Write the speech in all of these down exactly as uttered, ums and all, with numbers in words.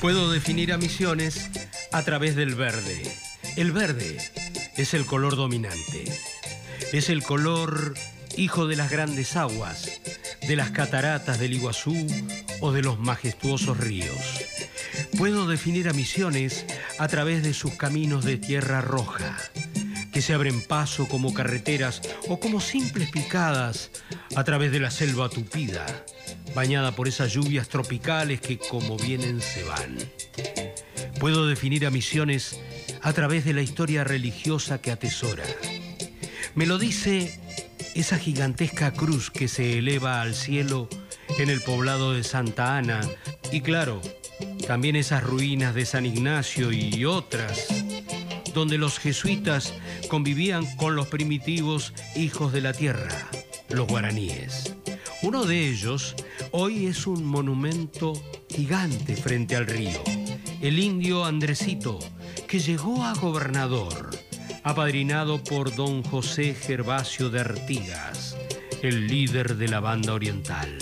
Puedo definir a Misiones a través del verde. El verde es el color dominante. Es el color hijo de las grandes aguas, de las cataratas del Iguazú o de los majestuosos ríos. Puedo definir a Misiones a través de sus caminos de tierra roja, que se abren paso como carreteras o como simples picadas a través de la selva tupida, bañada por esas lluvias tropicales que como vienen se van. Puedo definir a Misiones a través de la historia religiosa que atesora. Me lo dice esa gigantesca cruz que se eleva al cielo en el poblado de Santa Ana y claro, también esas ruinas de San Ignacio y otras, donde los jesuitas convivían con los primitivos hijos de la tierra, los guaraníes. Uno de ellos hoy es un monumento gigante frente al río, el indio Andresito, que llegó a gobernador, apadrinado por don José Gervasio de Artigas, el líder de la banda oriental.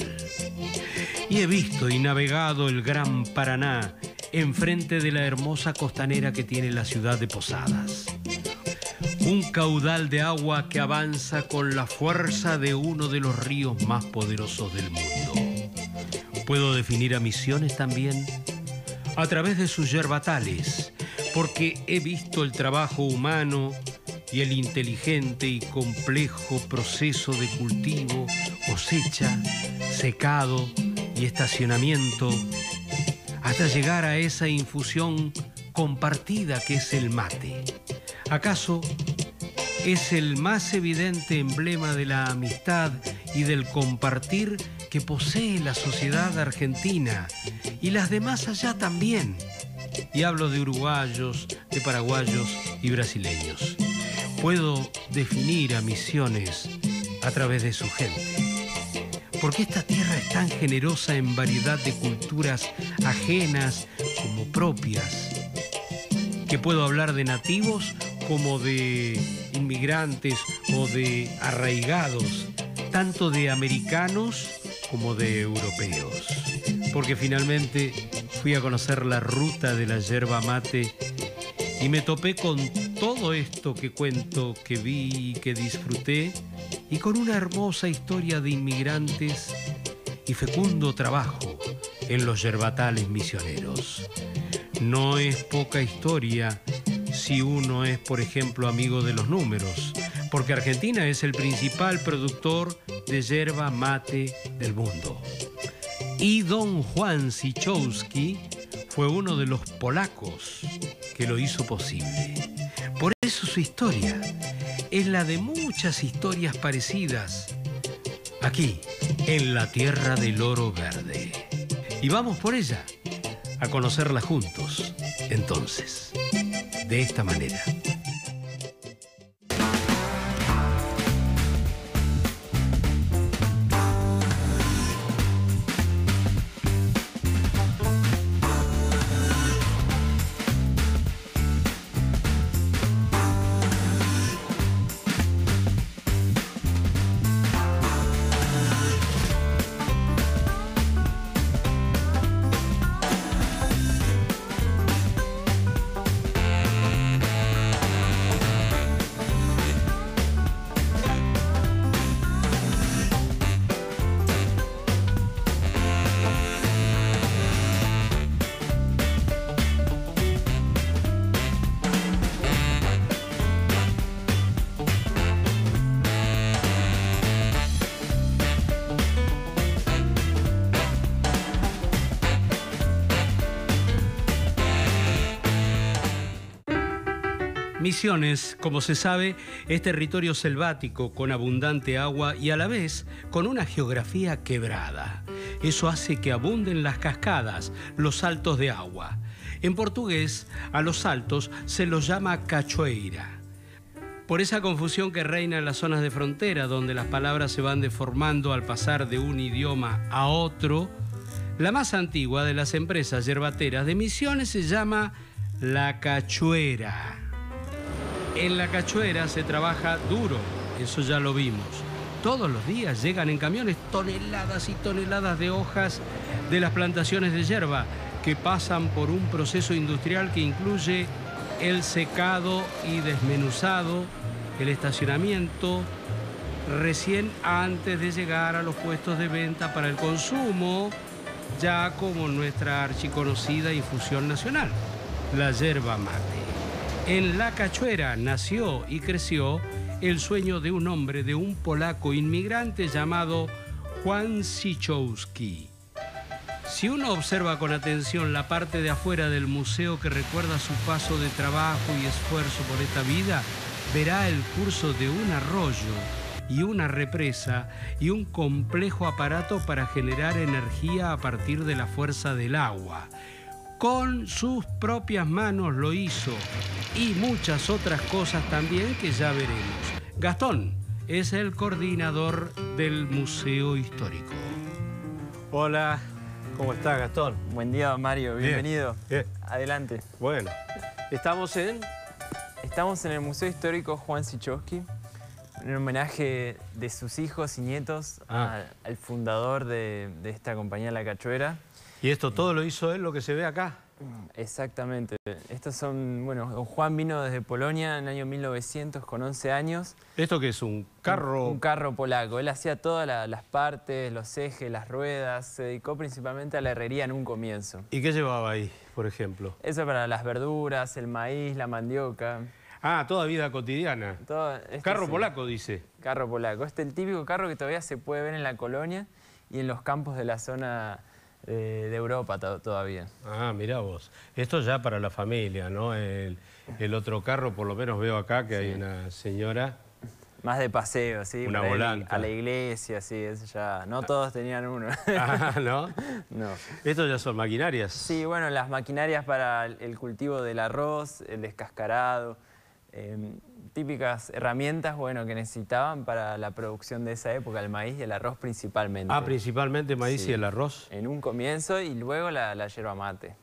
Y he visto y navegado el Gran Paraná enfrente de la hermosa costanera que tiene la ciudad de Posadas. Un caudal de agua que avanza con la fuerza de uno de los ríos más poderosos del mundo. Puedo definir a Misiones también a través de sus yerbatales, porque he visto el trabajo humano y el inteligente y complejo proceso de cultivo, cosecha, secado y estacionamiento, hasta llegar a esa infusión compartida que es el mate. ¿Acaso es el más evidente emblema de la amistad y del compartir que posee la sociedad argentina y las demás allá también? Y hablo de uruguayos, de paraguayos y brasileños. Puedo definir a Misiones a través de su gente. Porque esta tierra es tan generosa en variedad de culturas ajenas como propias, que puedo hablar de nativos como de inmigrantes o de arraigados, tanto de americanos como de europeos. Porque finalmente fui a conocer la ruta de la yerba mate y me topé con todo esto que cuento, que vi y que disfruté, y con una hermosa historia de inmigrantes y fecundo trabajo en los yerbatales misioneros. No es poca historia si uno es, por ejemplo, amigo de los números, porque Argentina es el principal productor de yerba mate del mundo. Y don Juan Sichowski fue uno de los polacos que lo hizo posible. Por eso su historia es la de muchas historias parecidas aquí, en la tierra del oro verde. Y vamos por ella, a conocerla juntos, entonces, de esta manera. Misiones, como se sabe, es territorio selvático con abundante agua y a la vez con una geografía quebrada. Eso hace que abunden las cascadas, los saltos de agua. En portugués, a los saltos se los llama cachoeira. Por esa confusión que reina en las zonas de frontera, donde las palabras se van deformando al pasar de un idioma a otro, la más antigua de las empresas yerbateras de Misiones se llama La Cachuera. En La Cachuera se trabaja duro, eso ya lo vimos. Todos los días llegan en camiones toneladas y toneladas de hojas de las plantaciones de yerba que pasan por un proceso industrial que incluye el secado y desmenuzado, el estacionamiento, recién antes de llegar a los puestos de venta para el consumo, ya como nuestra archiconocida infusión nacional, la yerba mate. En La Cachuera nació y creció el sueño de un hombre, de un polaco inmigrante llamado Juan Sichowski. Si uno observa con atención la parte de afuera del museo que recuerda su paso de trabajo y esfuerzo por esta vida, verá el curso de un arroyo y una represa y un complejo aparato para generar energía a partir de la fuerza del agua. Con sus propias manos lo hizo y muchas otras cosas también que ya veremos. Gastón es el coordinador del Museo Histórico. Hola, ¿cómo estás, Gastón? Buen día, Mario, bienvenido. Bien. Adelante. Bueno, estamos en... Estamos en el Museo Histórico Juan Sichowski, en homenaje de sus hijos y nietos ah. a, al fundador de, de esta compañía La Cachuera. ¿Y esto todo lo hizo él, lo que se ve acá? Exactamente. Estos son, bueno, don Juan vino desde Polonia en el año mil novecientos con once años. ¿Esto qué es? ¿Un carro? Un, un carro polaco. Él hacía todas la, las partes, los ejes, las ruedas. Se dedicó principalmente a la herrería en un comienzo. ¿Y qué llevaba ahí, por ejemplo? Eso para las verduras, el maíz, la mandioca. Ah, toda vida cotidiana. Todo, este carro sí. polaco, dice. Carro polaco. Este es el típico carro que todavía se puede ver en la colonia y en los campos de la zona de, de Europa to todavía. Ah, mirá vos. Esto ya para la familia, ¿no? El, el otro carro, por lo menos veo acá que sí. Hay una señora... Más de paseo, sí. Una volanta. A la iglesia, sí, eso ya... No todos tenían uno. Ah, ¿no? No. ¿Estos ya son maquinarias? Sí, bueno, las maquinarias para el cultivo del arroz, el descascarado... Eh, típicas herramientas, bueno, que necesitaban para la producción de esa época, el maíz y el arroz principalmente. Ah, principalmente maíz sí. y el arroz. En un comienzo y luego la, la yerba mate.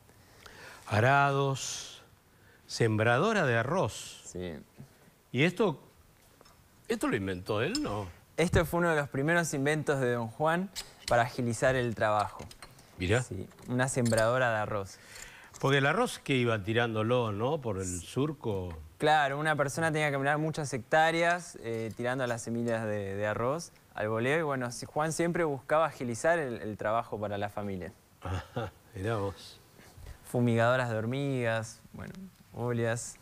Arados, sembradora de arroz. Sí. ¿Y esto, esto lo inventó él, no? Esto fue uno de los primeros inventos de don Juan para agilizar el trabajo. Mirá. Sí, una sembradora de arroz. Porque el arroz que iba tirándolo, ¿no? Por el surco. Claro, una persona tenía que caminar muchas hectáreas eh, tirando las semillas de, de arroz al voleo. Y bueno, Juan siempre buscaba agilizar el, el trabajo para la familia. Ajá, mirá vos. Fumigadoras de hormigas, bueno, olias.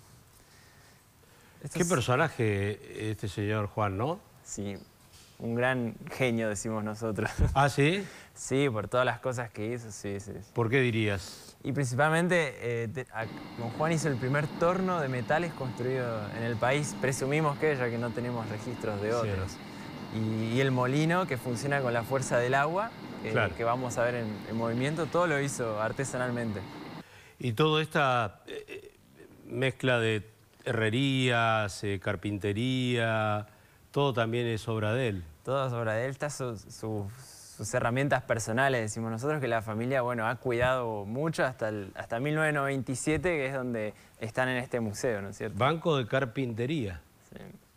Esto Qué es... personaje este señor Juan, ¿no? Sí, un gran genio, decimos nosotros. ¿Ah, sí? Sí, por todas las cosas que hizo, sí, sí. sí. ¿Por qué dirías? Y principalmente, eh, de, a, don Juan hizo el primer torno de metales construido en el país. Presumimos que, ya que no tenemos registros de otros. Sí. Y, y el molino, que funciona con la fuerza del agua, eh, claro. que vamos a ver en, en movimiento, todo lo hizo artesanalmente. Y toda esta eh, mezcla de herrerías, eh, carpintería, todo también es obra de él. Todo es obra de él, está su... su sus herramientas personales, decimos nosotros, que la familia, bueno, ha cuidado mucho hasta, el, hasta mil novecientos noventa y siete, que es donde están en este museo, ¿no es cierto? Banco de carpintería. Sí.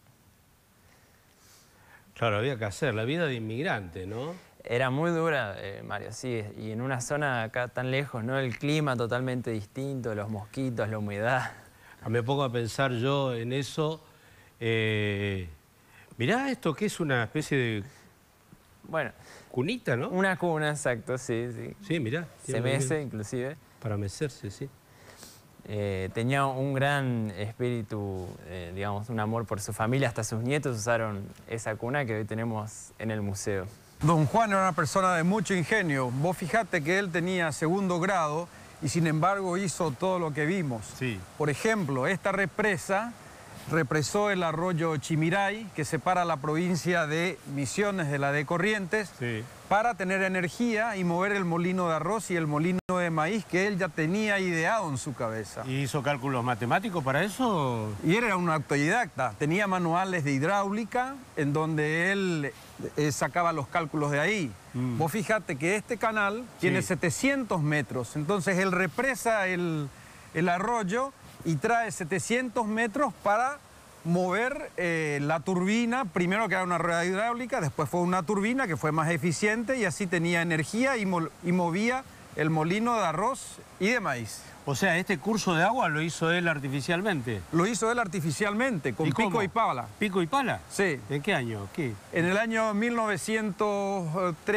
Claro, había que hacer, la vida de inmigrante, ¿no? Era muy dura, eh, Mario, sí, y en una zona acá tan lejos, ¿no? El clima totalmente distinto, los mosquitos, la humedad. Me pongo a pensar yo en eso. Eh, mirá esto, que es una especie de... Bueno... Cunita, ¿no? Una cuna, exacto, sí, sí. Sí, mirá. Se mece, inclusive. Para mecerse, sí. Eh, tenía un gran espíritu, eh, digamos, un amor por su familia. Hasta sus nietos usaron esa cuna que hoy tenemos en el museo. Don Juan era una persona de mucho ingenio. Vos fijate que él tenía segundo grado y sin embargo hizo todo lo que vimos. Sí. Por ejemplo, esta represa represó el arroyo Chimiray, que separa la provincia de Misiones de la de Corrientes, sí. para tener energía y mover el molino de arroz y el molino de maíz que él ya tenía ideado en su cabeza. ¿Y hizo cálculos matemáticos para eso? Y él era un autodidacta, tenía manuales de hidráulica en donde él eh, sacaba los cálculos de ahí. Mm. Vos fíjate que este canal sí. tiene setecientos metros, entonces él represa el, el arroyo y trae setecientos metros para mover eh, la turbina, primero que era una rueda hidráulica, después fue una turbina que fue más eficiente y así tenía energía y, mo y movía el molino de arroz y de maíz. O sea, este curso de agua lo hizo él artificialmente. Lo hizo él artificialmente, con ¿Y pico cómo? y pala. ¿Pico y pala? Sí. ¿En qué año? ¿Qué? En el año mil novecientos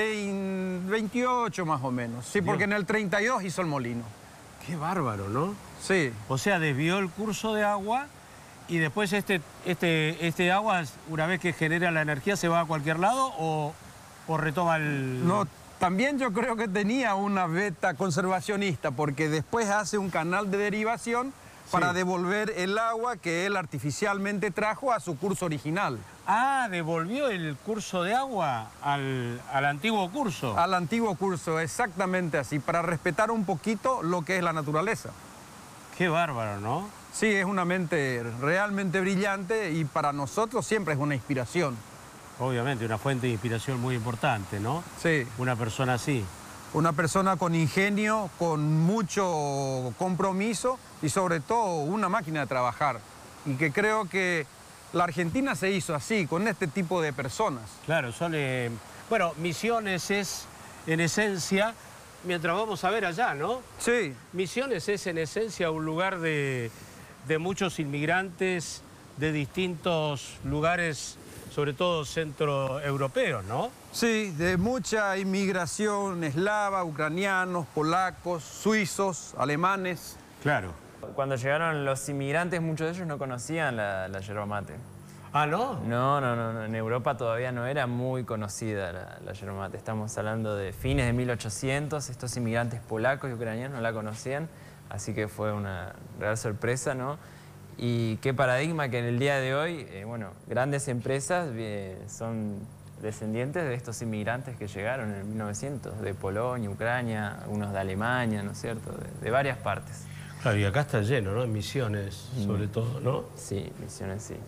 veintiocho más o menos. Sí, porque en el treinta y dos hizo el molino. Qué bárbaro, ¿no? Sí. O sea, desvió el curso de agua y después este, este, este agua, una vez que genera la energía, ¿se va a cualquier lado o, o retoma el...? No, también yo creo que tenía una beta conservacionista, porque después hace un canal de derivación para Sí. devolver el agua que él artificialmente trajo a su curso original. Ah, devolvió el curso de agua al, al antiguo curso. Al antiguo curso, exactamente así, para respetar un poquito lo que es la naturaleza. Qué bárbaro, ¿no? Sí, es una mente realmente brillante y para nosotros siempre es una inspiración. Obviamente, una fuente de inspiración muy importante, ¿no? Sí, Una persona así. una persona con ingenio, con mucho compromiso y sobre todo una máquina de trabajar. Y que creo que la Argentina se hizo así, con este tipo de personas. Claro, son... eh, bueno, Misiones es, en esencia, mientras vamos a ver allá, ¿no? Sí, Misiones es, en esencia, un lugar de, de muchos inmigrantes de distintos lugares, sobre todo centroeuropeos, ¿no? sí, de mucha inmigración eslava, ucranianos, polacos, suizos, alemanes. Claro. Cuando llegaron los inmigrantes, muchos de ellos no conocían la, la yerba mate. Ah, ¿no? No, no, no, no, en Europa todavía no era muy conocida la, la yerba mate. Estamos hablando de fines de mil ochocientos, estos inmigrantes polacos y ucranianos no la conocían, así que fue una real sorpresa, ¿no? Y qué paradigma que en el día de hoy, eh, bueno, grandes empresas eh, son descendientes de estos inmigrantes que llegaron en mil novecientos, de Polonia, Ucrania, algunos de Alemania, ¿no es cierto?, de, de varias partes. Claro, y acá está lleno, ¿no? En Misiones, sobre todo, ¿no? Sí, Misiones sí.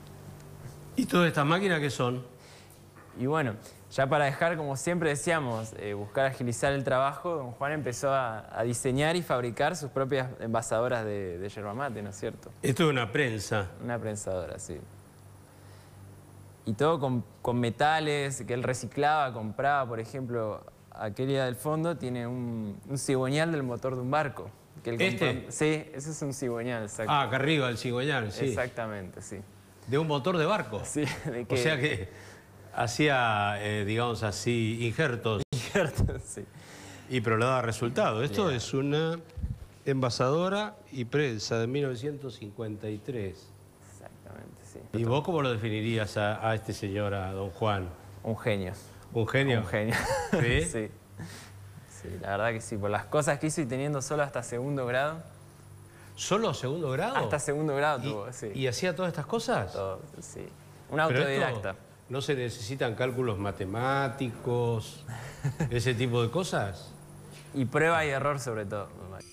¿Y todas estas máquinas qué son? Y bueno, ya para dejar, como siempre decíamos, eh, buscar agilizar el trabajo, don Juan empezó a, a diseñar y fabricar sus propias envasadoras de, de yerba mate, ¿no es cierto? Esto es una prensa. Una prensadora, sí. Y todo con, con metales que él reciclaba, compraba, por ejemplo, aquella del fondo tiene un, un cigüeñal del motor de un barco. Que él ¿Este? compró. Sí, ese es un cigüeñal, exacto. Ah, acá arriba, el cigüeñal, sí. Exactamente, sí. De un motor de barco. Sí, de que... O sea que hacía, eh, digamos así, injertos. sí. Y pero le daba resultado. Esto Bien. es una envasadora y prensa de mil novecientos cincuenta y tres. Exactamente, sí. ¿Y vos cómo lo definirías a, a este señor, a don Juan? Un genio. ¿Un genio? Un genio. ¿Sí? Sí. Sí, la verdad que sí. Por las cosas que hizo y teniendo solo hasta segundo grado. ¿Solo segundo grado? Hasta segundo grado ¿Y, tuvo, sí. ¿Y hacía todas estas cosas? Todo, sí. Un Pero autodidacta. esto, ¿no se necesitan cálculos matemáticos, ese tipo de cosas? Y prueba y error sobre todo.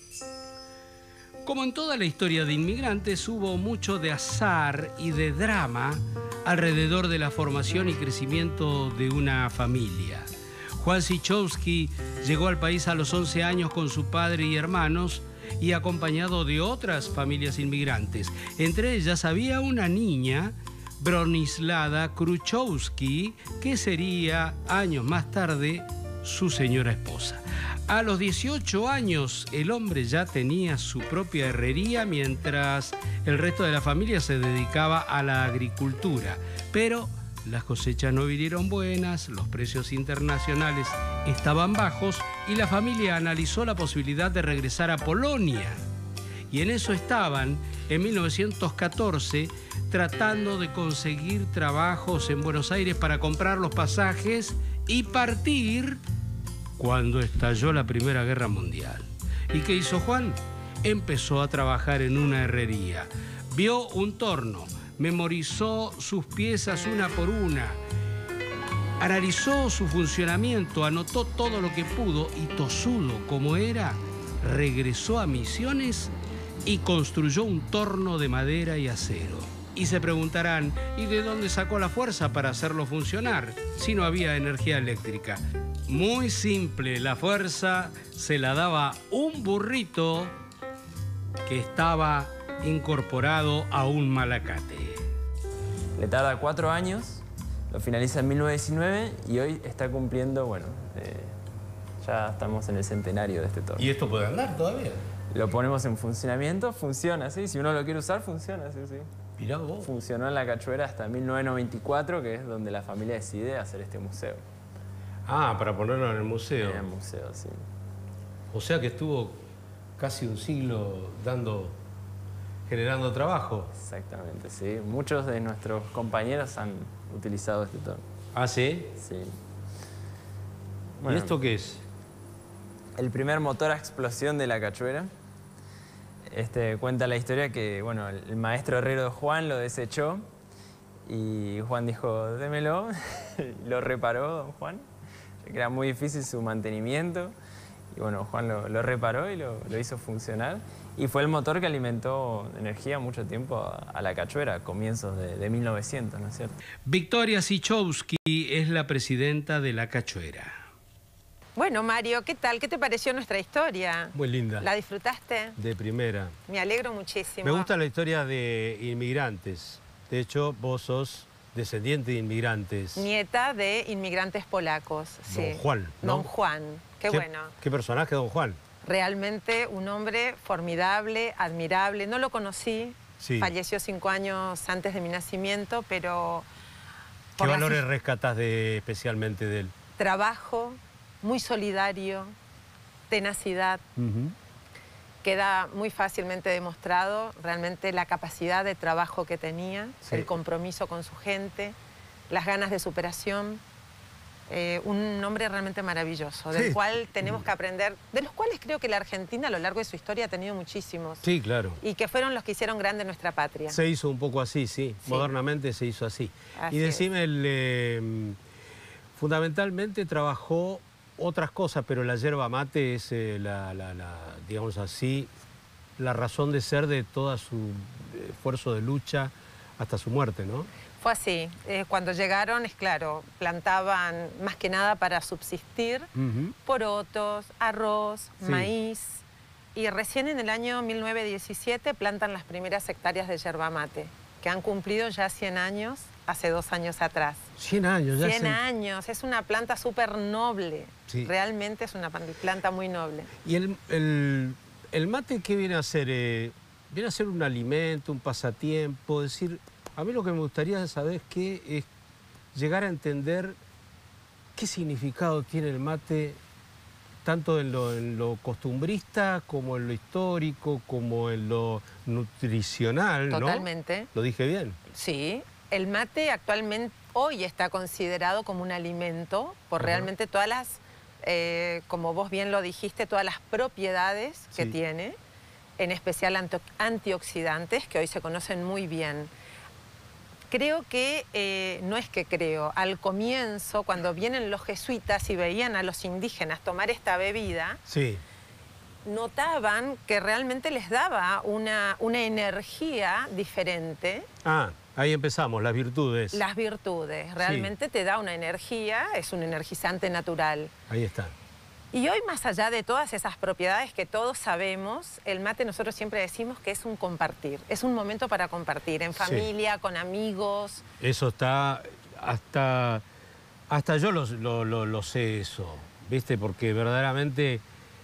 Como en toda la historia de inmigrantes, hubo mucho de azar y de drama alrededor de la formación y crecimiento de una familia. Juan Sichowski llegó al país a los once años con su padre y hermanos y acompañado de otras familias inmigrantes. Entre ellas había una niña, Bronislava Kruczowski, que sería años más tarde su señora esposa. A los dieciocho años el hombre ya tenía su propia herrería mientras el resto de la familia se dedicaba a la agricultura. Pero las cosechas no vinieron buenas, los precios internacionales estaban bajos y la familia analizó la posibilidad de regresar a Polonia. Y en eso estaban, en mil novecientos catorce, tratando de conseguir trabajos en Buenos Aires para comprar los pasajes y partir cuando estalló la Primera Guerra Mundial. ¿Y qué hizo Juan? Empezó a trabajar en una herrería. Vio un torno, memorizó sus piezas una por una, analizó su funcionamiento, anotó todo lo que pudo y, tosudo como era, regresó a Misiones y construyó un torno de madera y acero. Y se preguntarán, ¿y de dónde sacó la fuerza para hacerlo funcionar si no había energía eléctrica? Muy simple, la fuerza se la daba un burrito que estaba incorporado a un malacate. Le tarda cuatro años, lo finaliza en mil novecientos diecinueve y hoy está cumpliendo, bueno, eh, Ya estamos en el centenario de este torno. ¿Y esto puede andar todavía? Lo ponemos en funcionamiento, funciona, ¿sí? Si uno lo quiere usar, funciona, sí, sí. Mirá vos. Funcionó en la Cachuera hasta mil novecientos noventa y cuatro, que es donde la familia decide hacer este museo. Ah, para ponerlo en el museo. En el museo, sí. O sea que estuvo casi un siglo dando, generando trabajo. Exactamente, sí. Muchos de nuestros compañeros han utilizado este torno. ¿Ah, sí? Sí. ¿Y esto qué es? El primer motor a explosión de la Cachuera. Este, cuenta la historia que, bueno, el maestro herrero de Juan lo desechó y Juan dijo, démelo. Lo reparó don Juan, que era muy difícil su mantenimiento. Y bueno, Juan lo, lo reparó y lo, lo hizo funcionar. Y fue el motor que alimentó energía mucho tiempo a, a la Cachuera, a comienzos de, de mil novecientos, ¿no es cierto? Victoria Sichowski es la presidenta de la Cachuera. Bueno, Mario, ¿qué tal? ¿Qué te pareció nuestra historia? Muy linda. ¿La disfrutaste? De primera. Me alegro muchísimo. Me gusta la historia de inmigrantes. De hecho, vos sos descendiente de inmigrantes. Nieta de inmigrantes polacos, sí. Don Juan, ¿no? Don Juan, qué, ¿Qué, bueno. ¿Qué personaje, don Juan? Realmente un hombre formidable, admirable. No lo conocí, Sí. falleció cinco años antes de mi nacimiento, pero... ¿Qué por las- valores rescatás de, especialmente de él? Trabajo, muy solidario, tenacidad. Queda muy fácilmente demostrado realmente la capacidad de trabajo que tenía, Sí. el compromiso con su gente, las ganas de superación. Eh, un hombre realmente maravilloso, del Sí. cual tenemos que aprender, de los cuales creo que la Argentina a lo largo de su historia ha tenido muchísimos. Sí, claro. Y que fueron los que hicieron grande nuestra patria. Se hizo un poco así, sí. Sí. Modernamente se hizo así. Así y decime, el, eh, fundamentalmente trabajó otras cosas, pero la yerba mate es, eh, la, la, la, digamos así, la razón de ser de todo su esfuerzo de lucha hasta su muerte, ¿no? Fue así. Eh, cuando llegaron, es claro, plantaban más que nada para subsistir, Uh-huh. porotos, arroz, Sí. maíz. Y recién en el año mil novecientos diecisiete plantan las primeras hectáreas de yerba mate, que han cumplido ya cien años, hace dos años atrás. cien años, ya cien se- años, es una planta súper noble. Sí. Realmente es una planta muy noble. ¿Y el, el, el mate qué viene a hacer? Eh, ¿Viene a ser un alimento, un pasatiempo? Es decir, a mí lo que me gustaría saber es, qué, es llegar a entender qué significado tiene el mate, tanto en lo, en lo costumbrista, como en lo histórico, como en lo nutricional, ¿no? Totalmente. ¿Lo dije bien? Sí, el mate actualmente hoy está considerado como un alimento por Ajá. realmente todas las, eh, como vos bien lo dijiste, todas las propiedades que Sí. tiene, en especial anti- antioxidantes, que hoy se conocen muy bien. Creo que, eh, no es que creo, al comienzo, cuando vienen los jesuitas y veían a los indígenas tomar esta bebida, Sí. notaban que realmente les daba una, una energía diferente. Ah, ahí empezamos, las virtudes. Las virtudes, realmente te da una energía, es un energizante natural. Ahí está. Y hoy, más allá de todas esas propiedades que todos sabemos, el mate nosotros siempre decimos que es un compartir, es un momento para compartir, en Sí. familia, con amigos. Eso está, hasta, hasta yo lo, lo- lo- lo sé eso, ¿viste? Porque verdaderamente,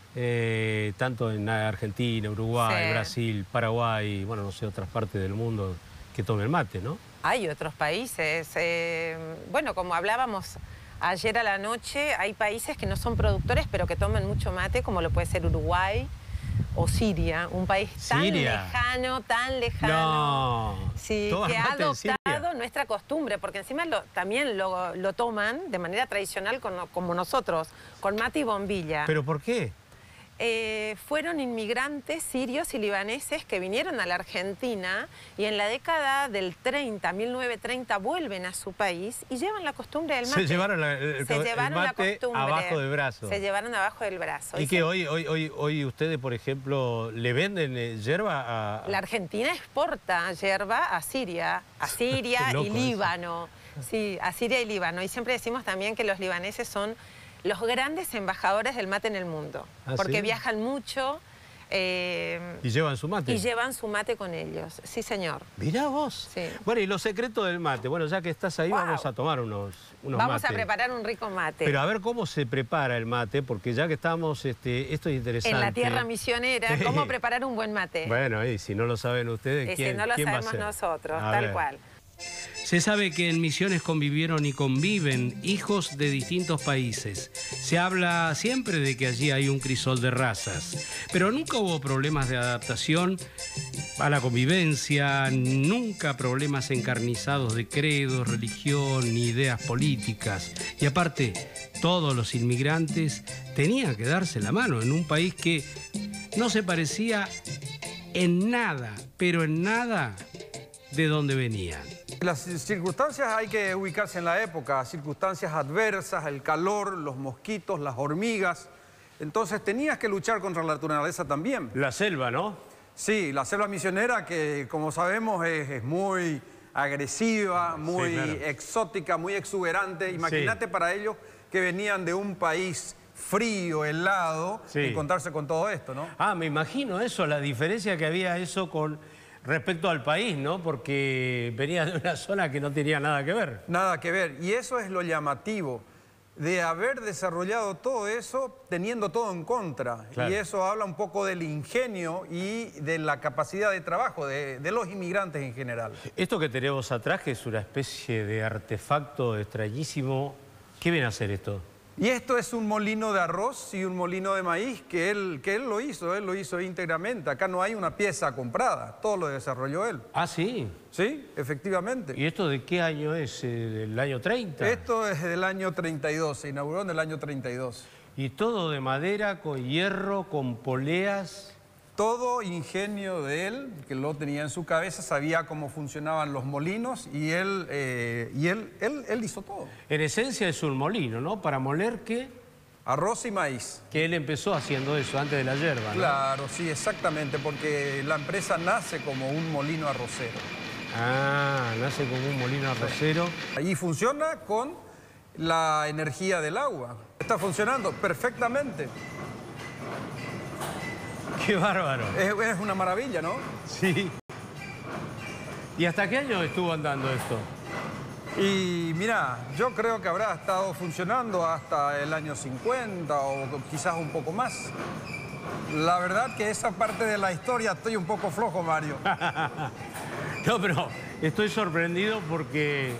eh, tanto en Argentina, Uruguay, Sí. Brasil, Paraguay, bueno, no sé, otras partes del mundo que tomen mate, ¿no? Hay otros países, eh, bueno, como hablábamos ayer a la noche, hay países que no son productores, pero que toman mucho mate, como lo puede ser Uruguay o Siria, un país tan ¿Siria? lejano, tan lejano. No. Sí, ¿Toman que ha mate en Siria? adoptado nuestra costumbre, porque encima lo- también lo, lo toman de manera tradicional con- como nosotros, con mate y bombilla. ¿Pero por qué? Eh, fueron inmigrantes sirios y libaneses que vinieron a la Argentina y en la década del treinta, mil novecientos treinta, vuelven a su país y llevan la costumbre del mate. Se llevaron la- el, Se el llevaron la mate costumbre. abajo del brazo. Se llevaron abajo del brazo. ¿Y se- que hoy, hoy, hoy, hoy ustedes, por ejemplo, le venden eh, yerba a...? La Argentina exporta yerba a Siria, a Siria Qué loco y eso. Líbano. Sí, a Siria y Líbano. Y siempre decimos también que los libaneses son los grandes embajadores del mate en el mundo. ¿Ah, porque sí? viajan mucho, Eh, ¿Y llevan su mate? Y llevan su mate con ellos, sí señor. Mirá vos. Sí. Bueno, y los secretos del mate. Bueno, ya que estás ahí, Wow. vamos a tomar unos, unos Vamos mates. a preparar un rico mate. Pero a ver cómo se prepara el mate, porque ya que estamos, este, esto es interesante. En la tierra misionera, ¿cómo preparar un buen mate? Bueno, y si no lo saben ustedes, Y ¿quién, si no lo quién va a sabemos ser? nosotros, A tal ver. cual. Se sabe que en Misiones convivieron y conviven hijos de distintos países. Se habla siempre de que allí hay un crisol de razas, pero nunca hubo problemas de adaptación a la convivencia, nunca problemas encarnizados de credos, religión ni ideas políticas. Y aparte, todos los inmigrantes tenían que darse la mano en un país que no se parecía en nada, pero en nada, de donde venían. Las circunstancias hay que ubicarse en la época, circunstancias adversas, el calor, los mosquitos, las hormigas. Entonces tenías que luchar contra la naturaleza también. La selva, ¿no? Sí, la selva misionera que, como sabemos, es, es muy agresiva, muy Sí, claro. exótica, muy exuberante. Imagínate Sí. para ellos que venían de un país frío, helado, Sí. encontrarse con todo esto, ¿no? Ah, me imagino eso, la diferencia que había eso con respecto al país, ¿no? Porque venía de una zona que no tenía nada que ver. Nada que ver. Y eso es lo llamativo, de haber desarrollado todo eso teniendo todo en contra. Claro. Y eso habla un poco del ingenio y de la capacidad de trabajo de, de los inmigrantes en general. Esto que tenemos atrás, que es una especie de artefacto extrañísimo, ¿qué viene a hacer esto? Y esto es un molino de arroz y un molino de maíz que él, que él lo hizo, él lo hizo íntegramente. Acá no hay una pieza comprada, todo lo desarrolló él. Ah, sí. Sí, efectivamente. ¿Y esto de qué año es? Eh, ¿Del año treinta? Esto es del año treinta y dos, se inauguró en el año treinta y dos. Y todo de madera, con hierro, con poleas. Todo ingenio de él, que lo tenía en su cabeza, sabía cómo funcionaban los molinos y él, eh, y él, él, él hizo todo. En esencia es un molino, ¿no? Para moler, ¿qué? Arroz y maíz. Que él empezó haciendo eso antes de la yerba, ¿no? Claro, sí, exactamente, porque la empresa nace como un molino arrocero. Ah, nace como un molino arrocero. Y funciona con la energía del agua. Está funcionando perfectamente. Qué bárbaro. Es, es una maravilla, ¿no? Sí. ¿Y hasta qué año estuvo andando esto? Y mira, yo creo que habrá estado funcionando hasta el año cincuenta o quizás un poco más. La verdad que esa parte de la historia estoy un poco flojo, Mario. No, pero estoy sorprendido porque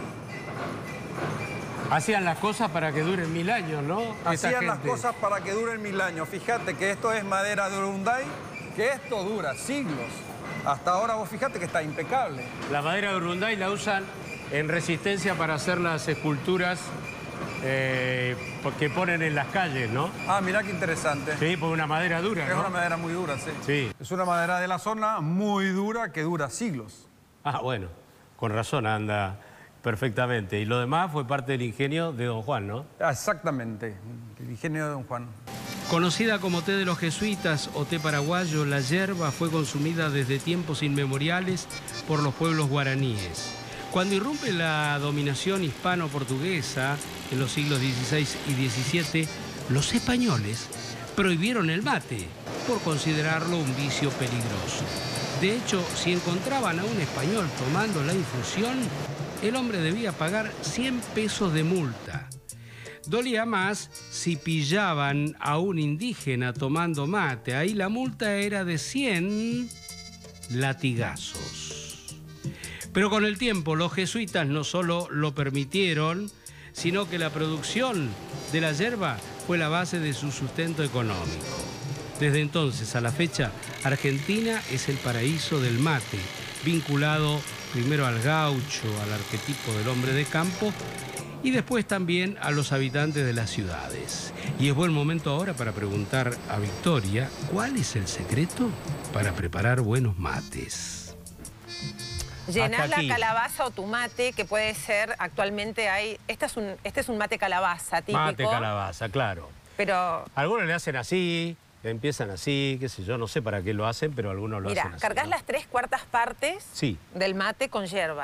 hacían las cosas para que duren mil años, ¿no? Esta Hacían las gente. cosas para que duren mil años. Fíjate que esto es madera de Urunday, que esto dura siglos. Hasta ahora vos fíjate que está impecable. La madera de Urunday la usan en resistencia para hacer las esculturas eh, que ponen en las calles, ¿no? Ah, mirá qué interesante. Sí, por una madera dura, Es ¿no? una madera muy dura, sí. Sí. Es una madera de la zona muy dura que dura siglos. Ah, bueno, con razón anda perfectamente. Y lo demás fue parte del ingenio de don Juan, ¿no? Ah, exactamente, el ingenio de don Juan. Conocida como té de los jesuitas o té paraguayo, la yerba fue consumida desde tiempos inmemoriales por los pueblos guaraníes. Cuando irrumpe la dominación hispano-portuguesa en los siglos dieciséis y diecisiete, los españoles prohibieron el mate por considerarlo un vicio peligroso. De hecho, si encontraban a un español tomando la infusión, el hombre debía pagar cien pesos de multa. Dolía más si pillaban a un indígena tomando mate. Ahí la multa era de cien latigazos. Pero con el tiempo los jesuitas no solo lo permitieron, sino que la producción de la yerba fue la base de su sustento económico. Desde entonces a la fecha, Argentina es el paraíso del mate, vinculado primero al gaucho, al arquetipo del hombre de campo, y después también a los habitantes de las ciudades. Y es buen momento ahora para preguntar a Victoria, ¿cuál es el secreto para preparar buenos mates? Llenás Hasta la aquí. calabaza o tu mate, que puede ser, actualmente hay, este es un, este es un mate calabaza típico. Mate calabaza, claro. Pero Algunos le hacen así, le empiezan así, qué sé yo, no sé para qué lo hacen, pero algunos lo mira, hacen así. cargas ¿no? las tres cuartas partes Sí. del mate con yerba.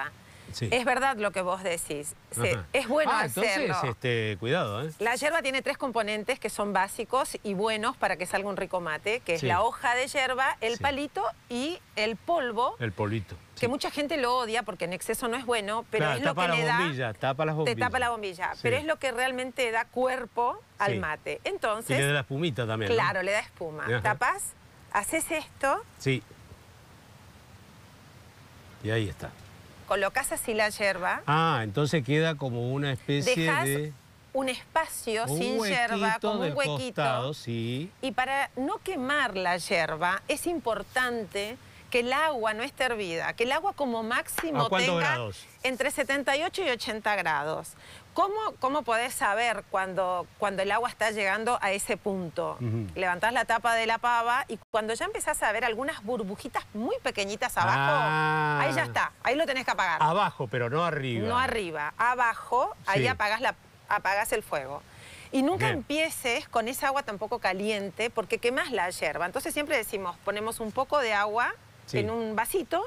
Sí. Es verdad lo que vos decís. Se, es bueno ah, hacerlo. Entonces, este, cuidado, ¿eh? La yerba tiene tres componentes que son básicos y buenos para que salga un rico mate, que es Sí. la hoja de yerba, el Sí. palito y el polvo, El polito. que sí. mucha gente lo odia porque en exceso no es bueno, pero Claro, es lo tapa que las le da... bombillas, tapa las bombillas. Te tapa la bombilla, Sí. pero es lo que realmente da cuerpo al Sí. mate. Y Entonces, le da la espumita también, ¿no? claro, le da espuma. Ajá. Tapas, haces esto, Sí. Y ahí está. colocas así la yerba, Ah, entonces queda como una especie dejas de... un espacio un sin yerba, huequito como del un huequito. costado, sí. Y para no quemar la yerba, es importante que el agua no esté hervida, que el agua como máximo ¿A cuántos tenga grados? entre setenta y ocho y ochenta grados. ¿Cómo, cómo podés saber cuando, cuando el agua está llegando a ese punto? Ujú. Levantás la tapa de la pava y cuando ya empezás a ver algunas burbujitas muy pequeñitas abajo, Ah. ahí ya está, ahí lo tenés que apagar. Abajo, pero no arriba. No arriba, abajo, ahí Sí. apagás, la, apagás el fuego. Y nunca Bien. empieces con esa agua tampoco caliente porque quemás la yerba. Entonces siempre decimos, ponemos un poco de agua Sí. en un vasito,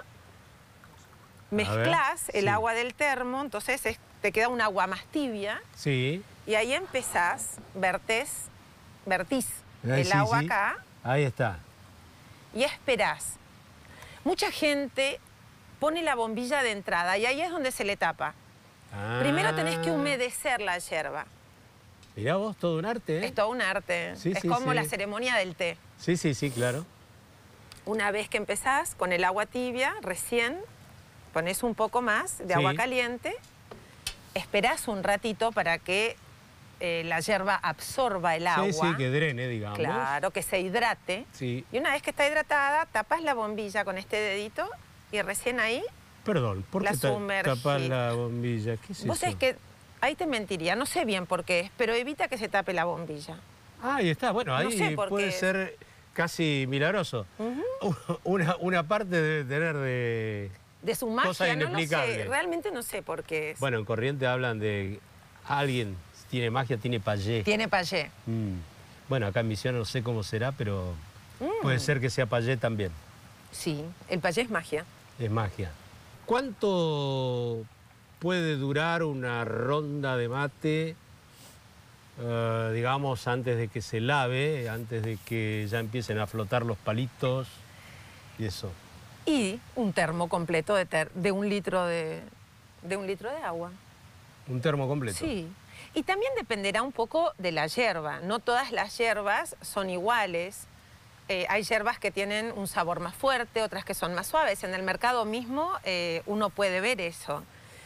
ver, mezclás el sí. agua del termo, entonces es- te queda un agua más tibia Sí. y ahí empezás, vertés, vertís Ahí el sí, agua sí. acá Ahí está. y esperás. Mucha gente pone la bombilla de entrada y ahí es donde se le tapa. Primero tenés que Ah. humedecer la yerba. Mirá vos, todo un arte, ¿eh? Es todo un arte. Sí, es sí, como sí. la ceremonia del té. Sí, sí, sí, claro. Una vez que empezás con el agua tibia, recién pones un poco más de Sí. agua caliente, esperás un ratito para que eh, la yerba absorba el agua. Sí, sí, que drene, digamos. Claro, que se hidrate. Sí. Y una vez que está hidratada, tapas la bombilla con este dedito y recién ahí, Perdón, ¿por La qué ta- sumergí. tapar la bombilla? ¿Qué es vos eso? sabés que ahí te mentiría, no sé bien por qué es, pero evita que se tape la bombilla. Ah, ahí está. Bueno, No ahí sé por puede qué es. ser casi milagroso. una, una parte debe tener de... De su Cosa magia, no lo sé, inexplicable. realmente no sé por qué es. Bueno, en Corriente hablan de alguien tiene magia, tiene payé. Tiene payé. Mm. Bueno, acá en Misiones no sé cómo será, pero Mm. puede ser que sea payé también. Sí, el payé es magia. Es magia. ¿Cuánto puede durar una ronda de mate, eh, digamos, antes de que se lave, antes de que ya empiecen a flotar los palitos y eso? Y un termo completo de, ter- de un litro de, de un litro de agua. Un termo completo. Sí. Y también dependerá un poco de la yerba. No todas las yerbas son iguales. Eh, hay yerbas que tienen un sabor más fuerte, otras que son más suaves. En el mercado mismo eh, uno puede ver eso,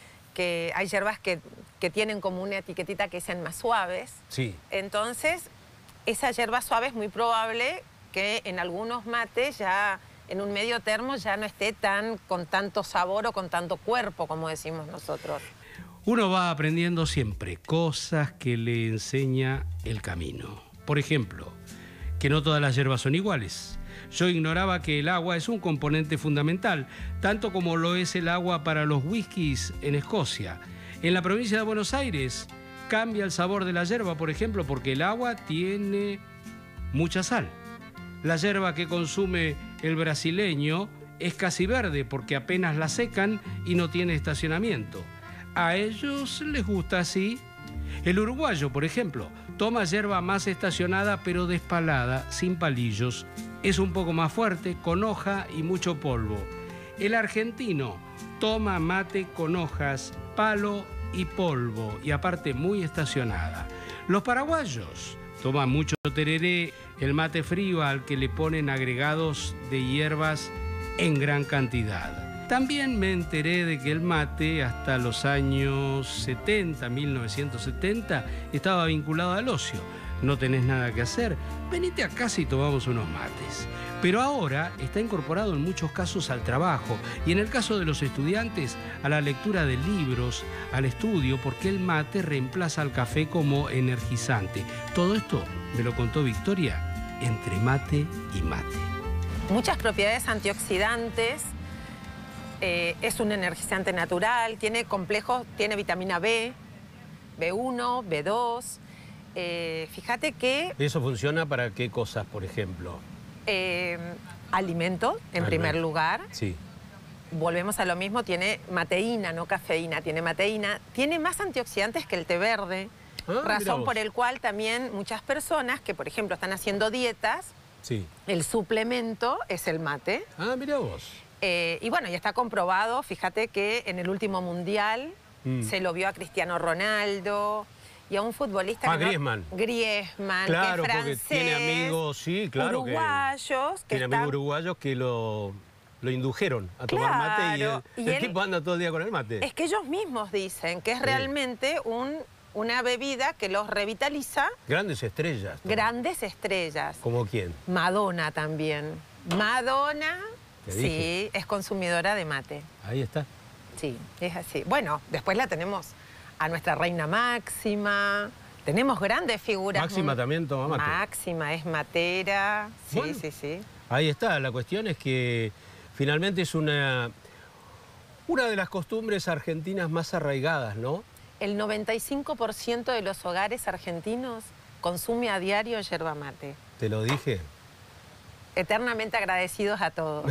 que hay yerbas que, que tienen como una etiquetita que dicen más suaves. Sí. Entonces, esa yerba suave es muy probable que en algunos mates ya en un medio termo ya no esté tan con tanto sabor o con tanto cuerpo, como decimos nosotros. Uno va aprendiendo siempre cosas que le enseña el camino. Por ejemplo, que no todas las hierbas son iguales. Yo ignoraba que el agua es un componente fundamental, tanto como lo es el agua para los whiskies en Escocia. En la provincia de Buenos Aires cambia el sabor de la hierba, por ejemplo, porque el agua tiene mucha sal. La hierba que consume el brasileño es casi verde porque apenas la secan y no tiene estacionamiento. A ellos les gusta así. El uruguayo, por ejemplo, toma hierba más estacionada pero despalada, sin palillos. Es un poco más fuerte, con hoja y mucho polvo. El argentino toma mate con hojas, palo y polvo, y aparte muy estacionada. Los paraguayos toman mucho tereré, el mate frío al que le ponen agregados de hierbas en gran cantidad. También me enteré de que el mate hasta los años setenta, mil novecientos setenta, estaba vinculado al ocio. No tenés nada que hacer, venite a casa y tomamos unos mates. Pero ahora está incorporado en muchos casos al trabajo y en el caso de los estudiantes a la lectura de libros, al estudio, porque el mate reemplaza al café como energizante. Todo esto me lo contó Victoria entre mate y mate. Muchas propiedades antioxidantes, eh, es un energizante natural, tiene complejos, tiene vitamina B, B uno, B dos. Eh, fíjate que ¿Eso funciona para qué cosas, por ejemplo? eh, alimento, en Alimento. primer lugar, Sí. volvemos a lo mismo, tiene mateína, no cafeína, tiene mateína, tiene más antioxidantes que el té verde, Ah, razón por el cual también muchas personas que, por ejemplo, están haciendo dietas, Sí. el suplemento es el mate. Ah, mira vos. Eh, y bueno, ya está comprobado, fíjate que en el último mundial Mm. se lo vio a Cristiano Ronaldo y a un futbolista... Ah, que no- Griezmann. Griezmann, Claro, que es porque francés, tiene amigos, sí, claro que- uruguayos, que Tiene están... amigos uruguayos que lo, lo indujeron a tomar mate y Claro, el, y el él- tipo anda todo el día con el mate. Es que ellos mismos dicen que es Sí. realmente un, una bebida que los revitaliza. Grandes estrellas. ¿no? Grandes estrellas. ¿Como quién? Madonna también. Madonna, Te sí, dije. es consumidora de mate. Ahí está. Sí, es así. Bueno, después la tenemos a nuestra reina Máxima. Tenemos grandes figuras. Máxima muy- también toma mate. Máxima es matera. Sí, Bueno. sí, sí. Ahí está. La cuestión es que finalmente es una, una de las costumbres argentinas más arraigadas, ¿no? El noventa y cinco por ciento de los hogares argentinos consume a diario yerba mate. Te lo dije. Eternamente agradecidos a todos.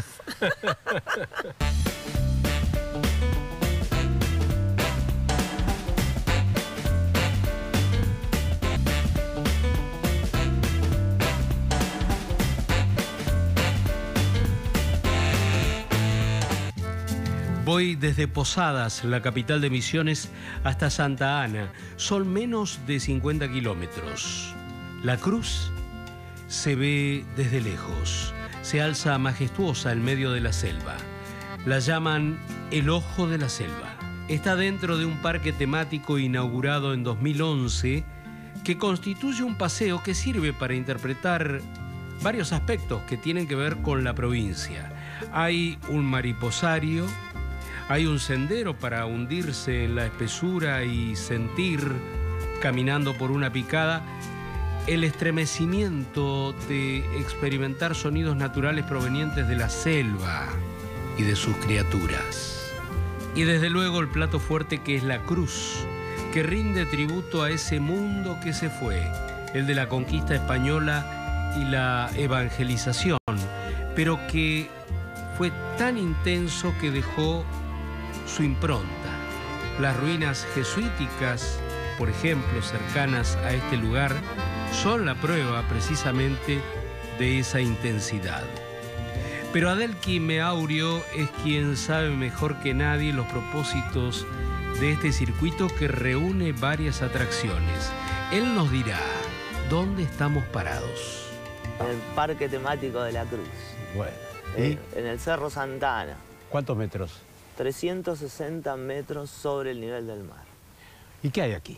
Voy desde Posadas, la capital de Misiones, hasta Santa Ana. Son menos de cincuenta kilómetros. La cruz se ve desde lejos. Se alza majestuosa en medio de la selva. La llaman el Ojo de la Selva. Está dentro de un parque temático inaugurado en dos mil once que constituye un paseo que sirve para interpretar varios aspectos que tienen que ver con la provincia. Hay un mariposario, hay un sendero para hundirse en la espesura y sentir, caminando por una picada, el estremecimiento de experimentar sonidos naturales provenientes de la selva y de sus criaturas. Y desde luego el plato fuerte que es la cruz, que rinde tributo a ese mundo que se fue, el de la conquista española y la evangelización, pero que fue tan intenso que dejó su impronta. Las ruinas jesuíticas, por ejemplo, cercanas a este lugar, son la prueba precisamente de esa intensidad. Pero Adelqui Meaurio es quien sabe mejor que nadie los propósitos de este circuito que reúne varias atracciones. Él nos dirá dónde estamos parados. En el Parque Temático de la Cruz, Bueno. eh, en el Cerro Santa Ana, ¿Cuántos metros? trescientos sesenta metros sobre el nivel del mar. ¿Y qué hay aquí?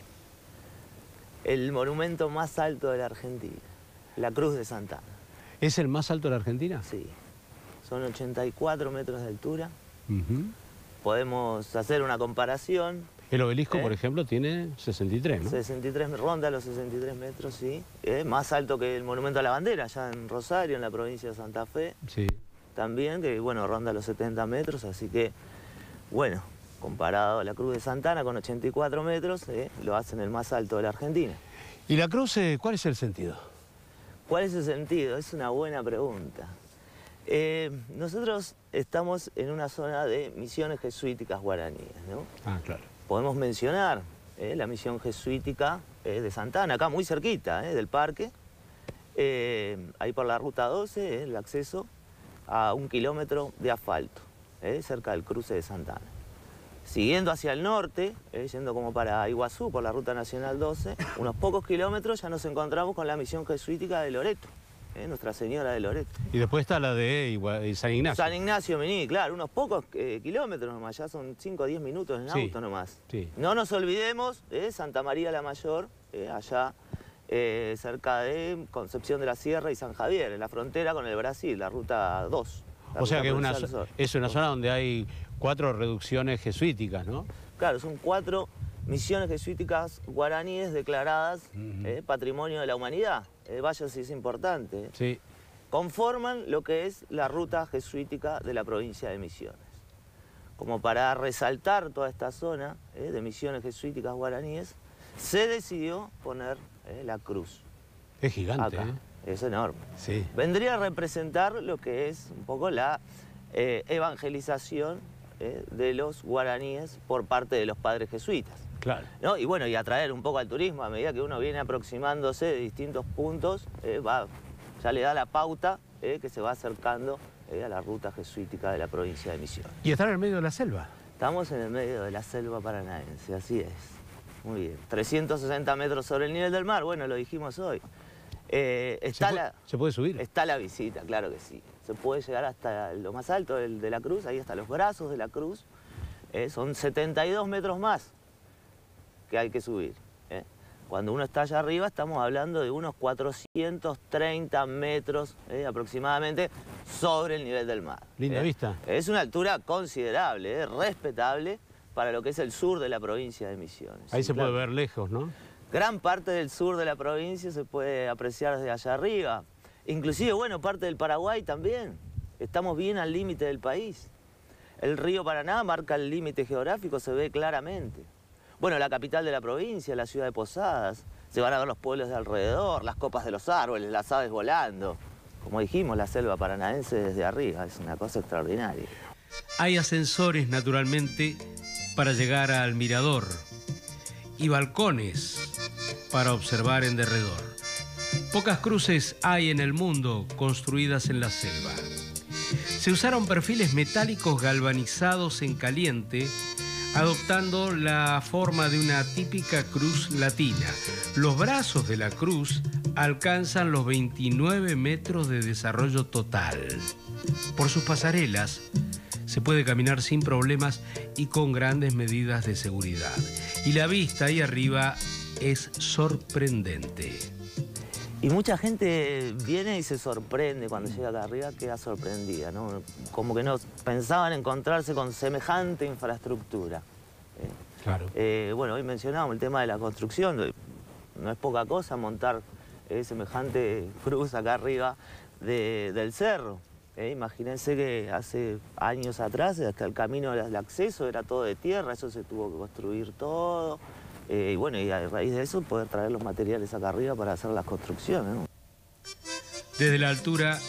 El monumento más alto de la Argentina, la Cruz de Santa Ana. ¿Es el más alto de la Argentina? Sí, son ochenta y cuatro metros de altura. Ujú. Podemos hacer una comparación. El obelisco, ¿Eh? por ejemplo, tiene sesenta y tres, ¿no? sesenta y tres, ronda los sesenta y tres metros, sí. Eh, más alto que el Monumento a la Bandera, allá en Rosario, en la provincia de Santa Fe. Sí. También, que bueno, ronda los setenta metros, así que, bueno, comparado a la Cruz de Santa Ana con ochenta y cuatro metros, eh, lo hacen el más alto de la Argentina. ¿Y la cruz, eh, cuál es el sentido? ¿Cuál es el sentido? Es una buena pregunta. Eh, nosotros estamos en una zona de misiones jesuíticas guaraníes, ¿no? Ah, claro. Podemos mencionar eh, la misión jesuítica eh, de Santa Ana, acá muy cerquita eh, del parque, eh, ahí por la ruta doce, eh, el acceso a un kilómetro de asfalto, eh, cerca del cruce de Santa Ana. Siguiendo hacia el norte, eh, yendo como para Iguazú por la ruta nacional doce, unos pocos kilómetros ya nos encontramos con la misión jesuítica de Loreto, eh, Nuestra Señora de Loreto. Y después está la de Igua- San Ignacio. San Ignacio Mení, claro, unos pocos eh, kilómetros nomás, ya son cinco o diez minutos en Sí, auto nomás. sí. No nos olvidemos de Santa María la Mayor, eh, allá eh, cerca de Concepción de la Sierra y San Javier, en la frontera con el Brasil, la ruta dos. la O sea ruta que es una, provincial zo- sur. es una zona donde hay cuatro reducciones jesuíticas, ¿no? Claro, son cuatro misiones jesuíticas guaraníes declaradas eh, Patrimonio de la Humanidad. Eh, vaya si es importante. eh. Sí. Conforman lo que es la ruta jesuítica de la provincia de Misiones. Como para resaltar toda esta zona eh, de misiones jesuíticas guaraníes, se decidió poner eh, la cruz Es gigante, acá. ¿eh? Es enorme. Sí. Vendría a representar lo que es un poco la eh, evangelización eh, de los guaraníes por parte de los padres jesuitas. Claro. ¿No? Y bueno, y atraer un poco al turismo a medida que uno viene aproximándose de distintos puntos, eh, va, ya le da la pauta eh, que se va acercando eh, a la ruta jesuítica de la provincia de Misiones. Y estar en el medio de la selva. Estamos en el medio de la selva paranaense, así es. Muy bien. trescientos sesenta metros sobre el nivel del mar, bueno, lo dijimos hoy. Eh, está ¿Se, la, puede, ¿Se puede subir? Está la visita, claro que sí. Se puede llegar hasta lo más alto del, de la cruz, ahí hasta los brazos de la cruz. Eh, son setenta y dos metros más que hay que subir. Eh. Cuando uno está allá arriba estamos hablando de unos cuatrocientos treinta metros eh, aproximadamente sobre el nivel del mar. Linda eh. vista. Es una altura considerable, eh, respetable para lo que es el sur de la provincia de Misiones. Ahí sí, se claro. puede ver lejos, ¿no? Gran parte del sur de la provincia se puede apreciar desde allá arriba. Inclusive, bueno, parte del Paraguay también. Estamos bien al límite del país. El río Paraná marca el límite geográfico, se ve claramente. Bueno, la capital de la provincia, la ciudad de Posadas. Se van a ver los pueblos de alrededor, las copas de los árboles, las aves volando. Como dijimos, la selva paranaense desde arriba, es una cosa extraordinaria. Hay ascensores, naturalmente, para llegar al mirador y balcones para observar en derredor. Pocas cruces hay en el mundo construidas en la selva. Se usaron perfiles metálicos galvanizados en caliente, adoptando la forma de una típica cruz latina. Los brazos de la cruz alcanzan los veintinueve metros de desarrollo total. Por sus pasarelas se puede caminar sin problemas y con grandes medidas de seguridad. Y la vista ahí arriba es sorprendente. Y mucha gente viene y se sorprende cuando llega acá arriba, queda sorprendida, ¿no? Como que no pensaban encontrarse con semejante infraestructura. ¿eh? Claro. Eh, bueno, hoy mencionábamos el tema de la construcción. No es poca cosa montar eh, semejante cruz acá arriba de, del cerro. ¿eh? Imagínense que hace años atrás, hasta el camino del acceso era todo de tierra, eso se tuvo que construir todo. Eh, y bueno, y a raíz de eso poder traer los materiales acá arriba para hacer las construcciones, ¿no? Desde la altura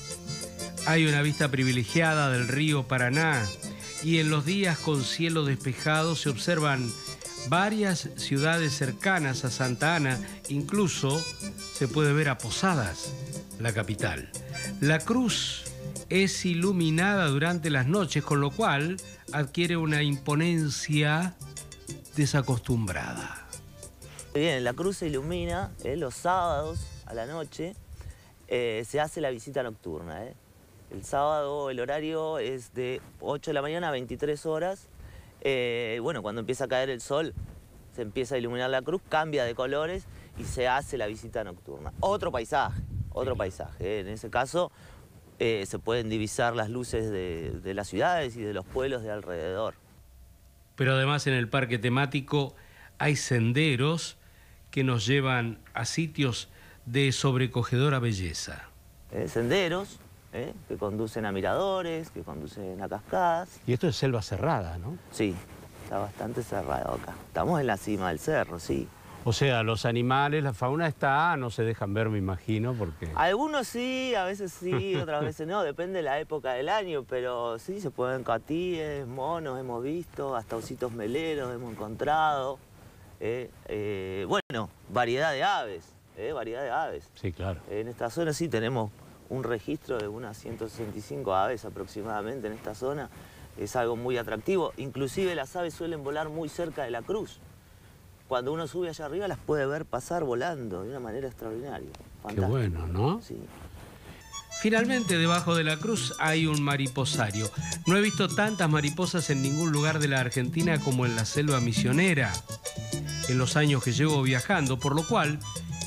hay una vista privilegiada del río Paraná y en los días con cielo despejado se observan varias ciudades cercanas a Santa Ana, incluso se puede ver a Posadas, la capital. La cruz es iluminada durante las noches, con lo cual adquiere una imponencia desacostumbrada. Bien, la cruz se ilumina eh, los sábados a la noche, eh, se hace la visita nocturna. Eh. El sábado el horario es de ocho de la mañana a veintitrés horas. Eh, bueno, cuando empieza a caer el sol, se empieza a iluminar la cruz, cambia de colores y se hace la visita nocturna. Otro paisaje, otro paisaje. Eh. En ese caso eh, se pueden divisar las luces de, de las ciudades y de los pueblos de alrededor. Pero además en el parque temático hay senderos que nos llevan a sitios de sobrecogedora belleza. Eh, senderos eh, que conducen a miradores, que conducen a cascadas. Y esto es selva cerrada, ¿no? Sí, está bastante cerrado acá. Estamos en la cima del cerro, sí. O sea, los animales, la fauna está, no se dejan ver, me imagino, porque... Algunos sí, a veces sí, otras veces no, depende de la época del año, pero sí, se pueden catíes, monos, hemos visto, hasta ositos meleros hemos encontrado. Eh, eh, bueno, variedad de aves, eh, variedad de aves. Sí, claro. En esta zona sí tenemos un registro de unas ciento sesenta y cinco aves aproximadamente en esta zona. Es algo muy atractivo, inclusive las aves suelen volar muy cerca de la cruz. Cuando uno sube allá arriba las puede ver pasar volando de una manera extraordinaria. Qué bueno, ¿no? Sí. Finalmente, debajo de la cruz hay un mariposario. No he visto tantas mariposas en ningún lugar de la Argentina como en la selva misionera, en los años que llevo viajando, por lo cual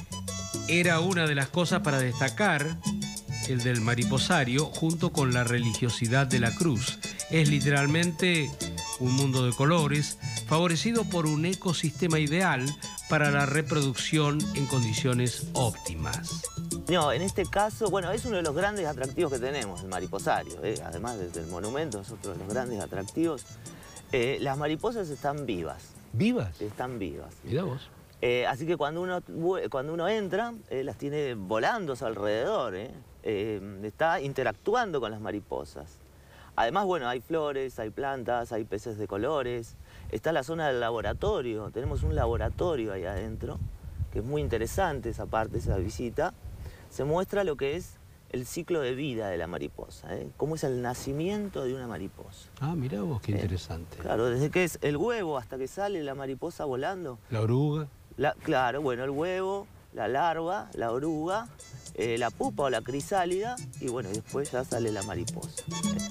era una de las cosas para destacar el del mariposario junto con la religiosidad de la cruz. Es literalmente un mundo de colores, favorecido por un ecosistema ideal para la reproducción en condiciones óptimas. No, en este caso, bueno, es uno de los grandes atractivos que tenemos, el mariposario. ¿eh? Además del monumento, es otro de los grandes atractivos. Eh, las mariposas están vivas. ¿Vivas? Están vivas. Mirá vos. Eh, así que cuando uno, cuando uno entra, eh, las tiene volando a su alrededor. ¿eh? Eh, está interactuando con las mariposas. Además, bueno, hay flores, hay plantas, hay peces de colores. Está la zona del laboratorio, tenemos un laboratorio ahí adentro, que es muy interesante esa parte, esa visita. Se muestra lo que es el ciclo de vida de la mariposa, ¿eh? Cómo es el nacimiento de una mariposa. Ah, mirá vos, qué ¿Eh? interesante. Claro, desde que es el huevo hasta que sale la mariposa volando. La oruga. La, claro, bueno, el huevo, la larva, la oruga, eh, la pupa o la crisálida y bueno, después ya sale la mariposa.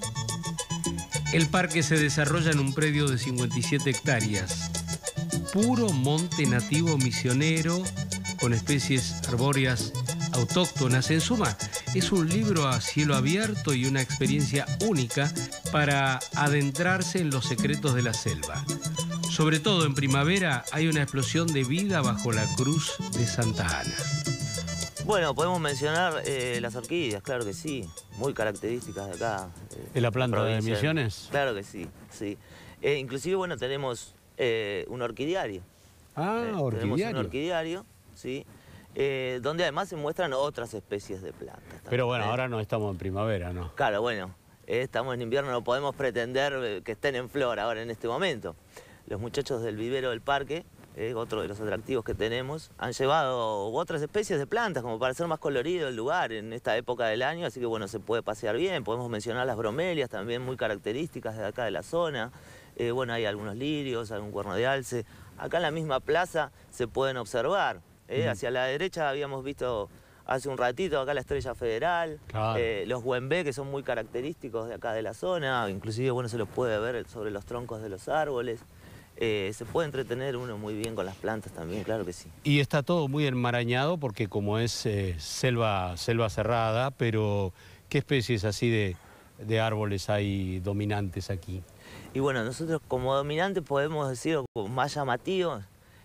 El parque se desarrolla en un predio de cincuenta y siete hectáreas. Puro monte nativo misionero con especies arbóreas autóctonas. En suma, es un libro a cielo abierto y una experiencia única para adentrarse en los secretos de la selva. Sobre todo en primavera hay una explosión de vida bajo la cruz de Santa Ana. Bueno, podemos mencionar eh, las orquídeas, claro que sí, muy características de acá. Eh, ¿En la planta de provincia. Misiones? Claro que sí, sí. Eh, inclusive, bueno, tenemos eh, un orquidiario. Ah, Eh, orquidiario. Tenemos un orquidiario, sí, eh, donde además se muestran otras especies de plantas. también, Pero bueno, ¿eh? ahora no estamos en primavera, ¿no? Claro, bueno, eh, estamos en invierno, no podemos pretender eh, que estén en flor ahora en este momento. Los muchachos del vivero del parque, eh, otro de los atractivos que tenemos, han llevado otras especies de plantas como para hacer más colorido el lugar en esta época del año, así que bueno, se puede pasear bien. Podemos mencionar las bromelias, también muy características de acá de la zona. Eh, bueno, hay algunos lirios, algún cuerno de alce. Acá en la misma plaza se pueden observar. Eh, Mm. Hacia la derecha habíamos visto hace un ratito acá la Estrella Federal, Claro. eh, los huembé, que son muy característicos de acá de la zona, inclusive bueno, se los puede ver sobre los troncos de los árboles. Eh, se puede entretener uno muy bien con las plantas también, claro que sí. Y está todo muy enmarañado porque como es eh, selva, selva cerrada, pero ¿qué especies así de, de árboles hay dominantes aquí? Y bueno, nosotros como dominante podemos decir, como más llamativo,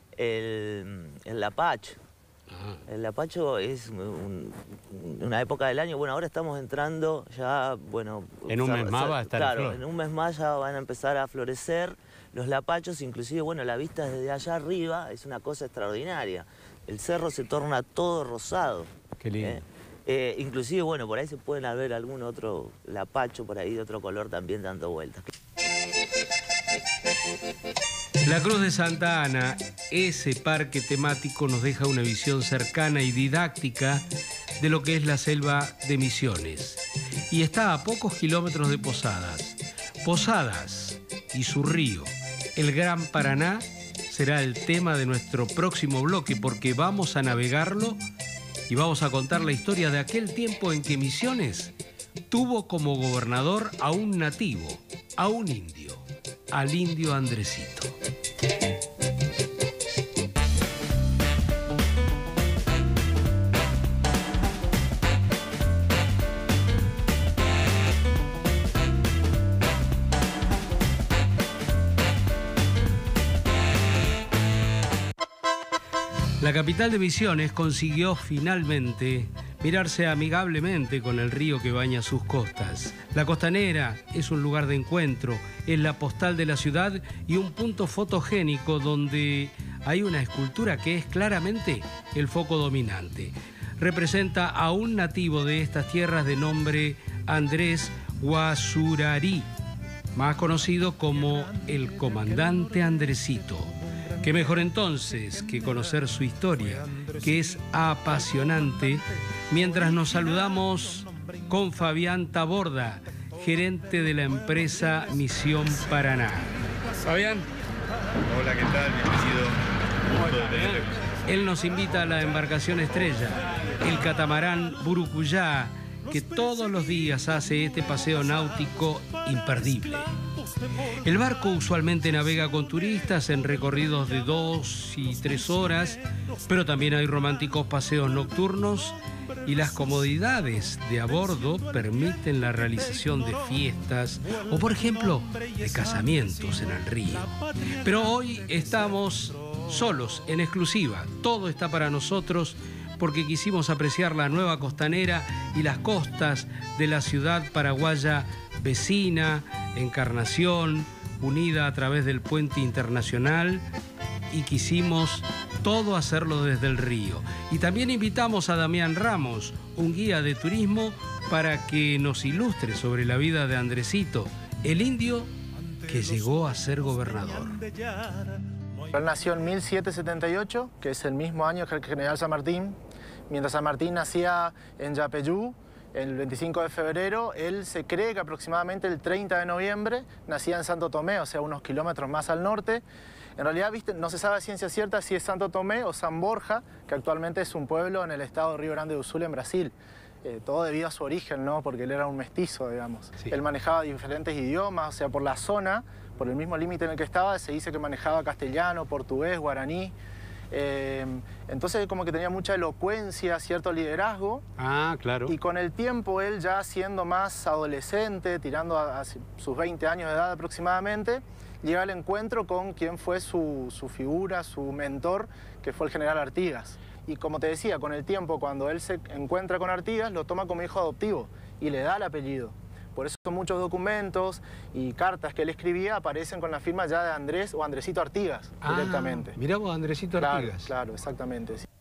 el, el lapacho. Ah. El lapacho es un- una época del año, bueno, ahora estamos entrando ya, bueno... En un cer- mes más cer- va a estar en Claro, flor. en un mes más ya van a empezar a florecer los lapachos, inclusive, bueno, la vista desde allá arriba es una cosa extraordinaria. El cerro se torna todo rosado. Qué lindo. ¿eh? Eh, inclusive, bueno, por ahí se pueden ver algún otro lapacho por ahí de otro color también dando vueltas. La Cruz de Santa Ana, ese parque temático, nos deja una visión cercana y didáctica de lo que es la selva de Misiones. Y está a pocos kilómetros de Posadas. Posadas y su río, el Gran Paraná, será el tema de nuestro próximo bloque porque vamos a navegarlo y vamos a contar la historia de aquel tiempo en que Misiones tuvo como gobernador a un nativo, a un indio, al indio Andresito. La capital de Misiones consiguió finalmente mirarse amigablemente con el río que baña sus costas. La Costanera es un lugar de encuentro, es la postal de la ciudad y un punto fotogénico donde hay una escultura que es claramente el foco dominante. Representa a un nativo de estas tierras de nombre Andrés Guasurarí, más conocido como el Comandante Andresito. Qué mejor entonces que conocer su historia, que es apasionante, mientras nos saludamos con Fabián Taborda, gerente de la empresa Misión Paraná. Fabián. Hola, ¿qué tal? Bienvenido. Un gusto de tenerle. Él nos invita a la embarcación estrella, el catamarán Burucuyá, que todos los días hace este paseo náutico imperdible. El barco usualmente navega con turistas en recorridos de dos y tres horas, pero también hay románticos paseos nocturnos y las comodidades de a bordo permiten la realización de fiestas o, por ejemplo, de casamientos en el río. Pero hoy estamos solos, en exclusiva. Todo está para nosotros porque quisimos apreciar la nueva costanera y las costas de la ciudad paraguaya vecina, Encarnación, unida a través del puente internacional, y quisimos todo hacerlo desde el río. Y también invitamos a Damián Ramos, un guía de turismo para que nos ilustre sobre la vida de Andresito, el indio que llegó a ser gobernador. Él nació en mil setecientos setenta y ocho, que es el mismo año que el general San Martín. Mientras San Martín nacía en Yapeyú, el veinticinco de febrero, él se cree que aproximadamente el treinta de noviembre nacía en Santo Tomé, o sea, unos kilómetros más al norte. En realidad, ¿viste? No se sabe a ciencia cierta si es Santo Tomé o San Borja, que actualmente es un pueblo en el estado de Río Grande do Sul, en Brasil. Eh, todo debido a su origen, ¿no? Porque él era un mestizo, digamos. Sí. Él manejaba diferentes idiomas, o sea, por la zona, por el mismo límite en el que estaba, se dice que manejaba castellano, portugués, guaraní. Eh, entonces como que tenía mucha elocuencia, cierto liderazgo. Ah, claro. Y con el tiempo él ya siendo más adolescente, tirando a, a sus veinte años de edad aproximadamente, llega al encuentro con quien fue su, su figura, su mentor, que fue el general Artigas. Y como te decía, con el tiempo, cuando él se encuentra con Artigas, lo toma como hijo adoptivo y le da el apellido. Por eso muchos documentos y cartas que él escribía aparecen con la firma ya de Andrés o Andresito Artigas, ah, directamente. Mirá vos, Andresito Artigas. Claro, claro, exactamente. Sí.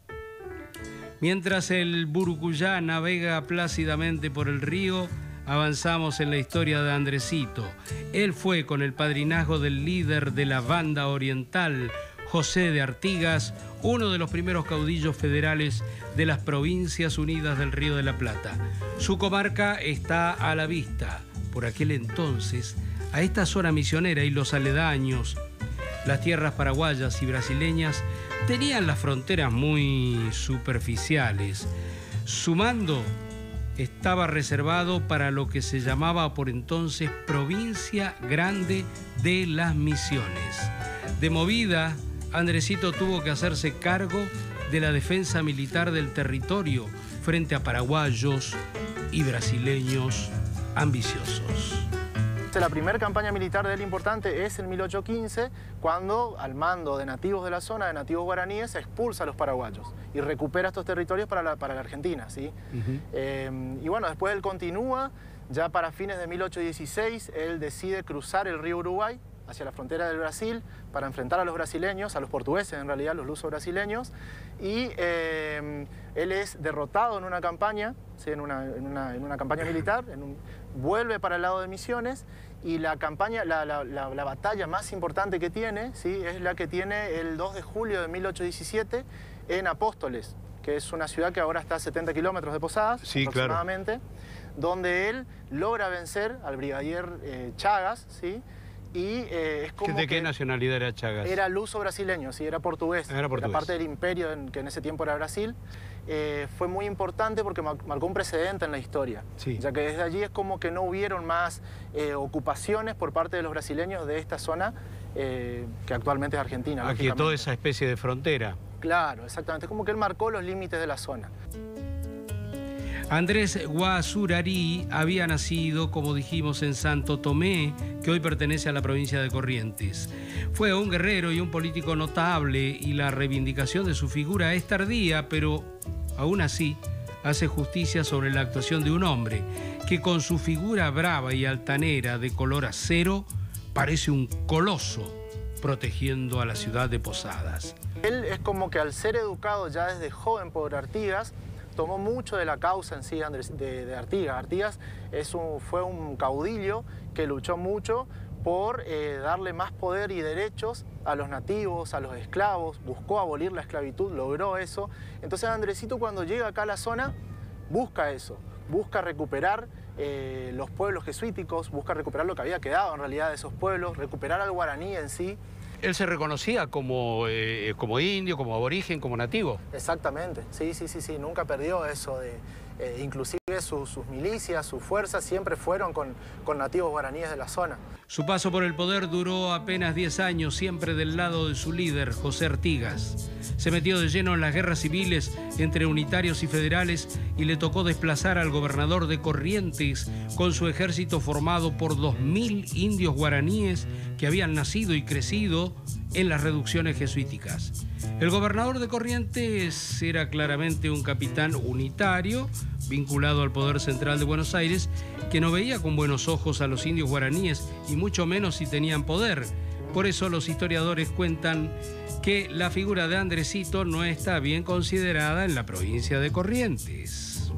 Mientras el Burucuyá navega plácidamente por el río, avanzamos en la historia de Andresito. Él fue, con el padrinazgo del líder de la banda oriental, José de Artigas, uno de los primeros caudillos federales de las Provincias Unidas del Río de la Plata. Su comarca está a la vista. Por aquel entonces, a esta zona misionera y los aledaños, las tierras paraguayas y brasileñas tenían las fronteras muy superficiales. Su mando estaba reservado para lo que se llamaba por entonces Provincia Grande de las Misiones. De movida, Andresito tuvo que hacerse cargo de la defensa militar del territorio frente a paraguayos y brasileños ambiciosos. La primera campaña militar de él importante es en mil ochocientos quince, cuando al mando de nativos de la zona, de nativos guaraníes, expulsa a los paraguayos y recupera estos territorios para la, para la Argentina, ¿sí? Uh-huh. eh, y bueno, después él continúa, ya para fines de mil ochocientos dieciséis, él decide cruzar el río Uruguay hacia la frontera del Brasil para enfrentar a los brasileños, a los portugueses en realidad, los lusos brasileños, y eh, él es derrotado en una campaña, ¿sí? en, una, en, una, en una campaña militar, en un, vuelve para el lado de Misiones, y la campaña, la, la, la, la batalla más importante que tiene, ¿sí? es la que tiene el dos de julio de mil ochocientos diecisiete en Apóstoles, que es una ciudad que ahora está a setenta kilómetros de Posadas, sí, aproximadamente, claro. donde él logra vencer al brigadier eh, Chagas, ¿sí? Y eh, es como ¿De qué nacionalidad era Chagas? Era luso brasileño, sí, era portugués. Era portugués. Era parte del imperio, en, que en ese tiempo era Brasil. Eh, fue muy importante porque marcó un precedente en la historia. Sí. Ya que desde allí es como que no hubieron más eh, ocupaciones por parte de los brasileños de esta zona, eh, que actualmente es Argentina. Aquí toda esa especie de frontera. Claro, exactamente. Es como que él marcó los límites de la zona. Andrés Guazurarí había nacido, como dijimos, en Santo Tomé, que hoy pertenece a la provincia de Corrientes. Fue un guerrero y un político notable, y la reivindicación de su figura es tardía, pero aún así hace justicia sobre la actuación de un hombre que, con su figura brava y altanera de color acero, parece un coloso protegiendo a la ciudad de Posadas. Él es como que, al ser educado ya desde joven por Artigas, tomó mucho de la causa en sí de, de Artigas. Artigas es un, fue un caudillo que luchó mucho por eh, darle más poder y derechos a los nativos, a los esclavos, buscó abolir la esclavitud, logró eso. Entonces Andresito, cuando llega acá a la zona, busca eso, busca recuperar eh, los pueblos jesuíticos, busca recuperar lo que había quedado en realidad de esos pueblos, recuperar al guaraní en sí. ¿Él se reconocía como, eh, como indio, como aborigen, como nativo? Exactamente, sí, sí, sí, sí, nunca perdió eso de... Eh, inclusive su, sus milicias, sus fuerzas siempre fueron con, con nativos guaraníes de la zona. Su paso por el poder duró apenas diez años, siempre del lado de su líder, José Artigas. Se metió de lleno en las guerras civiles entre unitarios y federales y le tocó desplazar al gobernador de Corrientes con su ejército formado por dos mil indios guaraníes que habían nacido y crecido en las reducciones jesuíticas. El gobernador de Corrientes era claramente un capitán unitario, vinculado al poder central de Buenos Aires, que no veía con buenos ojos a los indios guaraníes y mucho menos si tenían poder. Por eso los historiadores cuentan que la figura de Andresito no está bien considerada en la provincia de Corrientes.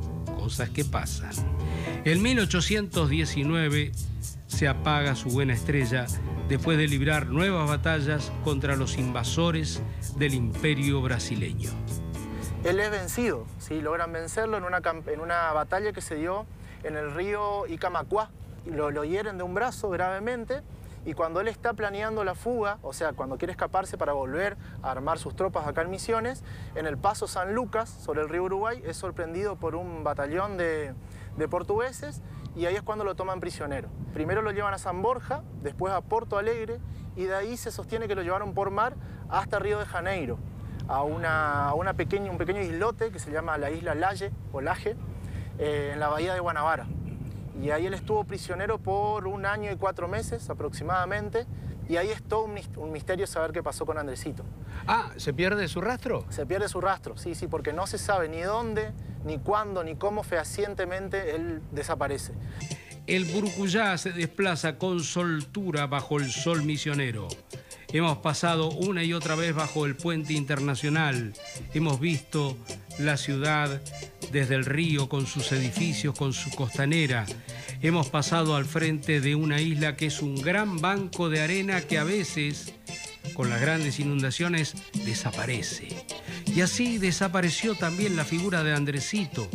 cosas que pasan. En mil ochocientos diecinueve se apaga su buena estrella después de librar nuevas batallas contra los invasores del imperio brasileño. Él es vencido, ¿sí? Logran vencerlo en una, en una batalla que se dio en el río Icamacuá. Lo, lo hieren de un brazo gravemente y cuando él está planeando la fuga, o sea, cuando quiere escaparse para volver a armar sus tropas acá en Misiones, en el paso San Lucas, sobre el río Uruguay, es sorprendido por un batallón de, de portugueses y ahí es cuando lo toman prisionero. Primero lo llevan a San Borja, después a Porto Alegre y de ahí se sostiene que lo llevaron por mar hasta Río de Janeiro, a, una, a una pequeña, un pequeño islote que se llama la isla Laje, o Laje, eh, en la bahía de Guanabara. Y ahí él estuvo prisionero por un año y cuatro meses aproximadamente, y ahí es todo un misterio saber qué pasó con Andresito. Ah, ¿se pierde su rastro? Se pierde su rastro, sí, sí, porque no se sabe ni dónde, ni cuándo, ni cómo fehacientemente él desaparece. El Burucuyá se desplaza con soltura bajo el sol misionero. Hemos pasado una y otra vez bajo el puente internacional. Hemos visto la ciudad desde el río con sus edificios, con su costanera. Hemos pasado al frente de una isla que es un gran banco de arena que a veces, con las grandes inundaciones, desaparece. Y así desapareció también la figura de Andresito.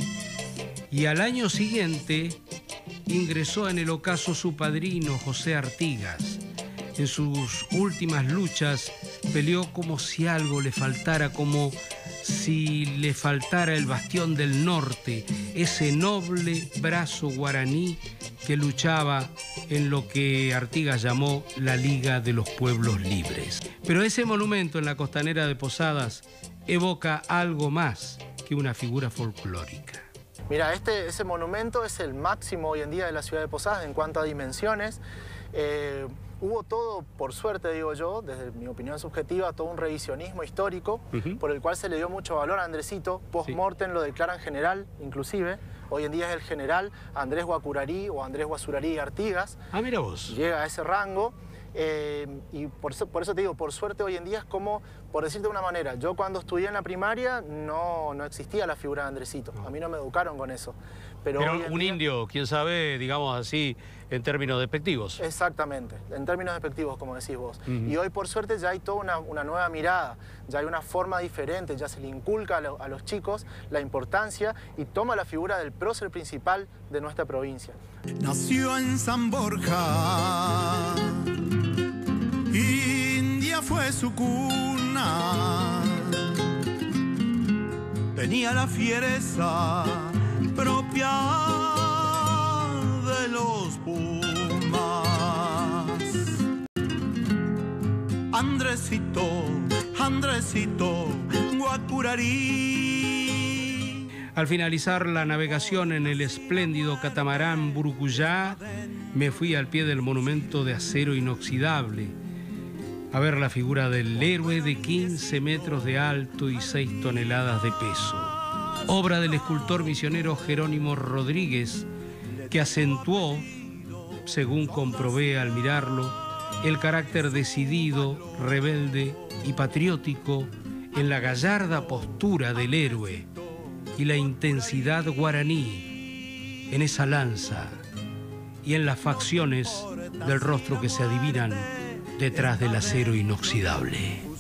Y al año siguiente ingresó en el ocaso su padrino, José Artigas. En sus últimas luchas peleó como si algo le faltara, como si le faltara el bastión del norte, ese noble brazo guaraní que luchaba en lo que Artigas llamó la Liga de los Pueblos Libres. Pero ese monumento en la costanera de Posadas evoca algo más que una figura folclórica. Mira, este, ese monumento es el máximo hoy en día de la ciudad de Posadas en cuanto a dimensiones. Eh, hubo todo, por suerte digo yo, desde mi opinión subjetiva, todo un revisionismo histórico uh-huh. por el cual se le dio mucho valor a Andresito. Post-mortem sí. lo declaran general, inclusive. Hoy en día es el general Andrés Guacurarí o Andrés Guazurarí Artigas. Ah, mira vos. Llega a ese rango. Eh, y por eso, por eso te digo, por suerte hoy en día es como, por decirte de una manera, yo cuando estudié en la primaria no, no existía la figura de Andresito, no. a mí no me educaron con eso. Pero, Pero un día... indio, quién sabe, digamos así, en términos despectivos. Exactamente, en términos despectivos, como decís vos. Uh-huh. Y hoy por suerte ya hay toda una, una nueva mirada, ya hay una forma diferente, ya se le inculca a, lo, a los chicos la importancia y toma la figura del prócer principal de nuestra provincia. Nació en San Borja, India fue su cuna, tenía la fiereza propia de los Pumas. Andresito, Andresito, Guacurarí. Al finalizar la navegación en el espléndido catamarán Burucuyá, me fui al pie del monumento de acero inoxidable a ver la figura del héroe de quince metros de alto y seis toneladas de peso. Obra del escultor misionero Jerónimo Rodríguez, que acentuó, según comprobé al mirarlo, el carácter decidido, rebelde y patriótico en la gallarda postura del héroe y la intensidad guaraní en esa lanza y en las facciones del rostro que se adivinan detrás del acero inoxidable.